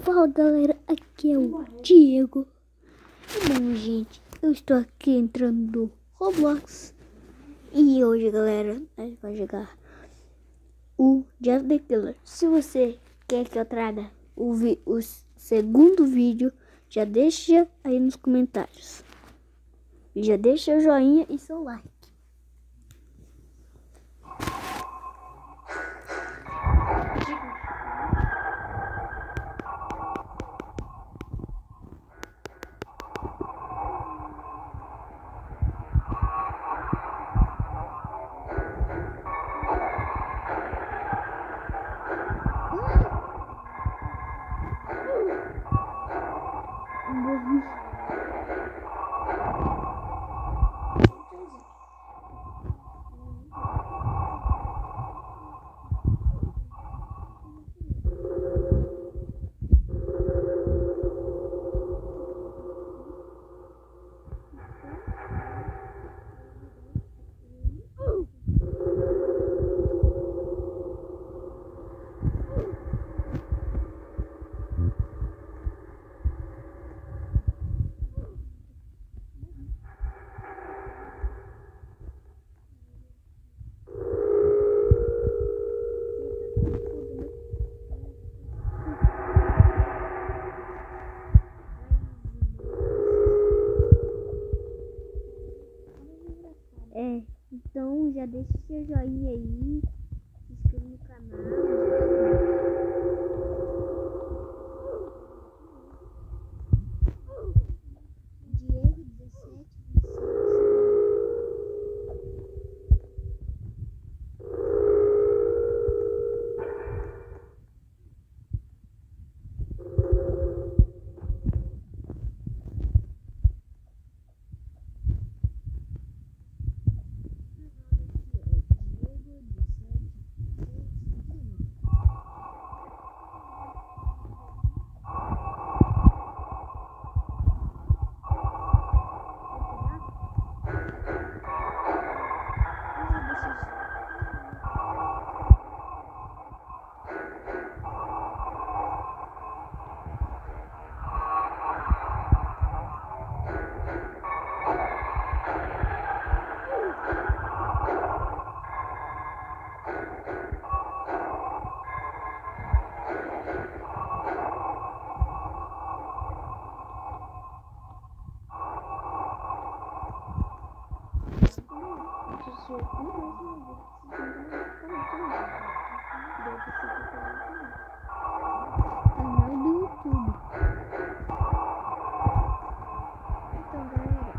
Fala galera, aqui é o Diego. Bom gente, eu estou aqui entrando no Roblox. E hoje galera, a gente vai jogar o Jeff the Killer. Se você quer que eu traga o segundo vídeo, já deixa aí nos comentários. E já deixa o joinha e seu like. Então já deixa seu joinha aí, se inscreva no canal. Diego 17. Canal do YouTube. Então galera,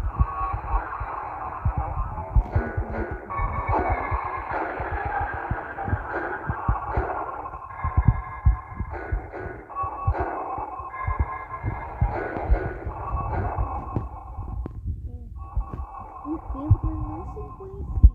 um tempo eu não se conhecia.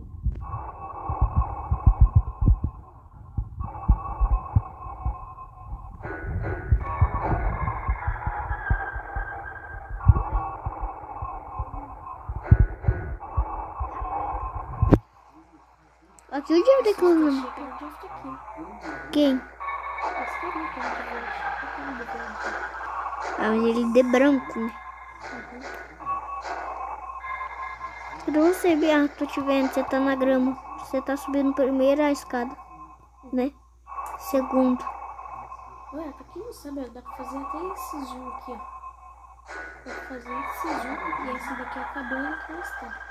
Aqui o Jeff the Killer. Quem? Ah, mas ele de branco, né? Cadê você, Bia? Tô te vendo, você tá na grama. Você tá subindo primeiro a escada, né? Segundo. Ué, pra quem não sabe, dá pra fazer até esse zoom aqui, ó. Dá pra fazer esse zoom e esse daqui acabando que está.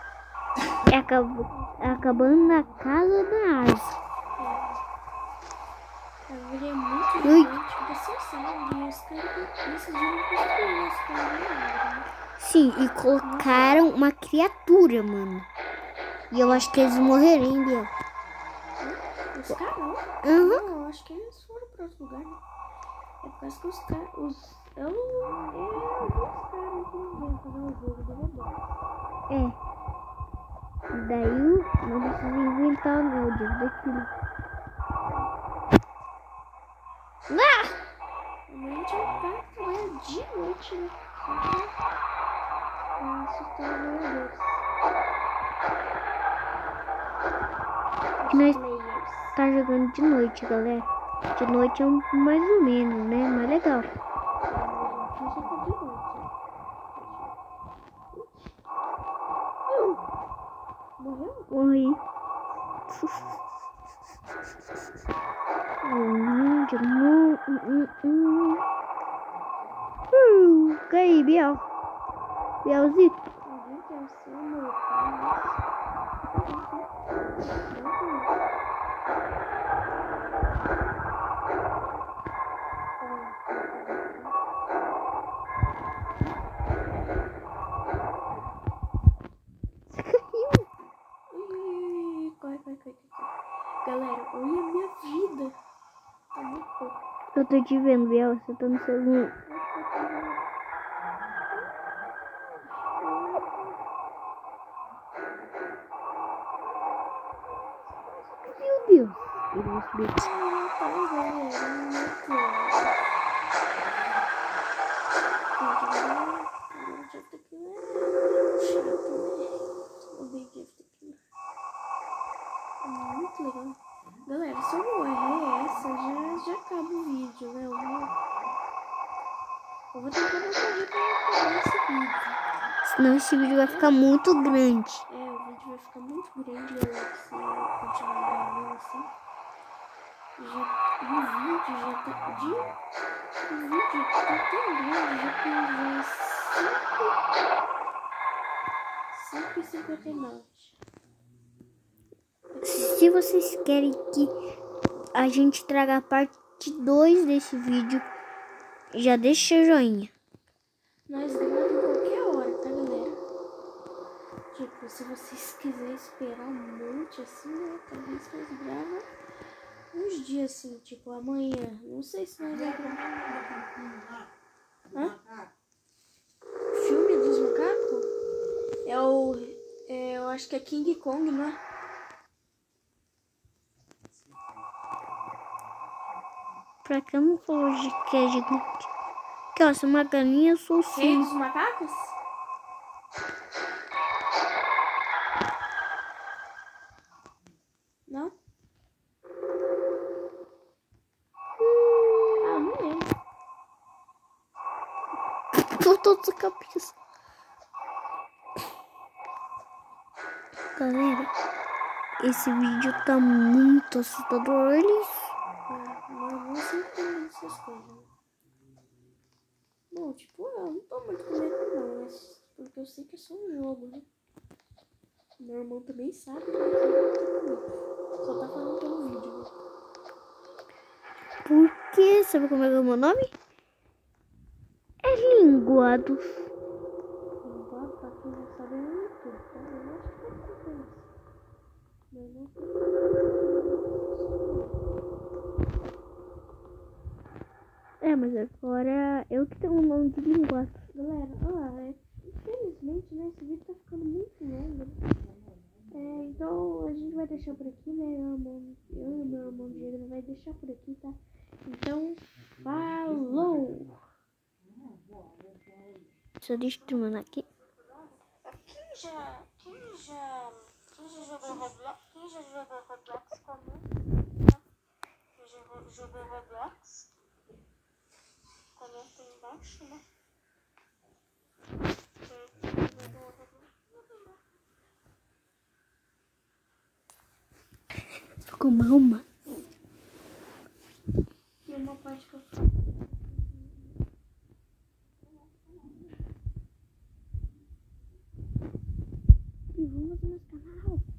Acabando na casa da Asa. A árvore é muito gigante, você sabe, e os caras decidiram construir esse cara na árvore, né? Sim, e colocaram uma criatura, mano. E eu acho que eles morreram, hein, Bia? Os caras? Uhum. Não, eu acho que eles foram pra outro lugar, né? É por causa que os caras... alguns caras que não vêm fazer um jogo de verdade. É. Daí não precisa inventar o Jeff the Killer. Normalmente o cara trabalha de noite, né? Pra assustar os moradores. Nós tá jogando de noite, galera. De noite é mais ou menos, né? Mais legal. Morri. Caí, Biel. Bielzito. Alguém quer ser meu pai? Você caiu. Corre. Galera, olha a minha vida. Tá muito pouco. Eu tô te vendo, Biel. Você tá no segundo. Meu Deus. Ele vai subir aqui. Tá, galera, muito chato, né? Odeio Jeff Tequila. É muito legal. Galera, se eu morrer essa, já acaba o vídeo, né? Eu vou tentar não morrer pra acabar esse vídeo. Senão esse vídeo vai ficar muito grande. O vídeo vai ficar muito grande, galera, se eu continuar gravando assim. E o vídeo já tá tão grande, já tem 5h59. Se vocês querem que a gente traga a parte 2 desse vídeo, já deixa o joinha. Nós gravamos qualquer hora, tá, galera? Tipo, se vocês quiserem esperar um monte assim, né? Talvez nós gravamos uns dias assim, tipo amanhã. Não sei se nós vamos gravar. Hã? Filme dos macacos? Eu acho que é King Kong, né? Pra que eu não falo que é gigante? Aqui, ó, essa magalinha eu sou Rei sim. dos macacos? Não? Ah, não lembro. Voltou da cabeça. Galera, esse vídeo tá muito assustador. Olha isso. Não sempre tem medo dessas coisas, né? Bom, tipo, eu não tô muito com medo não, mas porque eu sei que é só um jogo, né? Meu irmão também sabe que eu não tô com medo. Só tá falando pelo vídeo, né? Por quê? Sabe como é que é o meu nome? É Linguados. Então, pra quem não sabe, é no YouTube, tá? Eu acho que pode ser isso. Mas não tem. Mas agora eu que tenho o nome de Linguados. Galera, infelizmente, né, esse vídeo tá ficando muito longo. Então a gente vai deixar por aqui, né? Eu e meu irmão Diego vai deixar por aqui, tá? Então, falou! Só deixa eu terminar aqui. Quem já jogou Roblox? Quem já jogou Roblox comenta? Quem já jogou Roblox? Comenta aí embaixo, né? Ficou mal, mano. Tem uma parte que eu falo. E vamos no nosso canal.